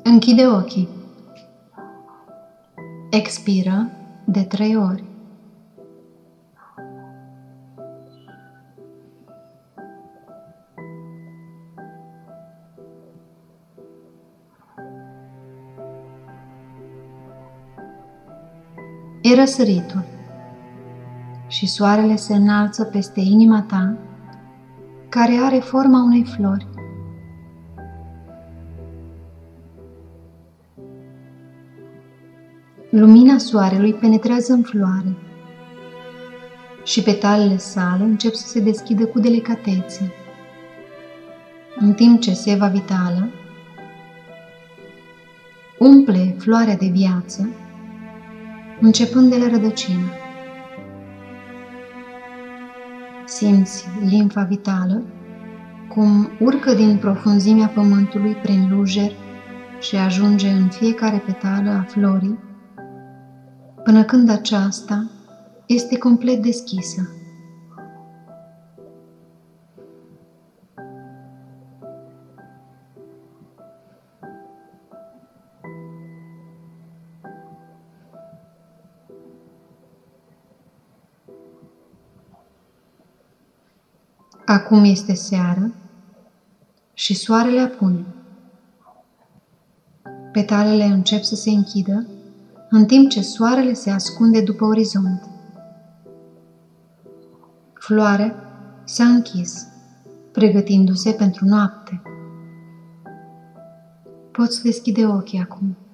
Închide ochii. Expiră de 3 ori. E răsăritul și soarele se înalță peste inima ta, care are forma unei flori. Lumina soarelui penetrează în floare și petalele sale încep să se deschidă cu delicatețe, în timp ce seva vitală umple floarea de viață, începând de la rădăcină. Simți limfa vitală cum urcă din profunzimea pământului prin lujer și ajunge în fiecare petală a florii, până când aceasta este complet deschisă. Acum este seară și soarele apune. Petalele încep să se închidă, în timp ce soarele se ascunde după orizont. Floarea s-a închis, pregătindu-se pentru noapte. Poți deschide ochii acum.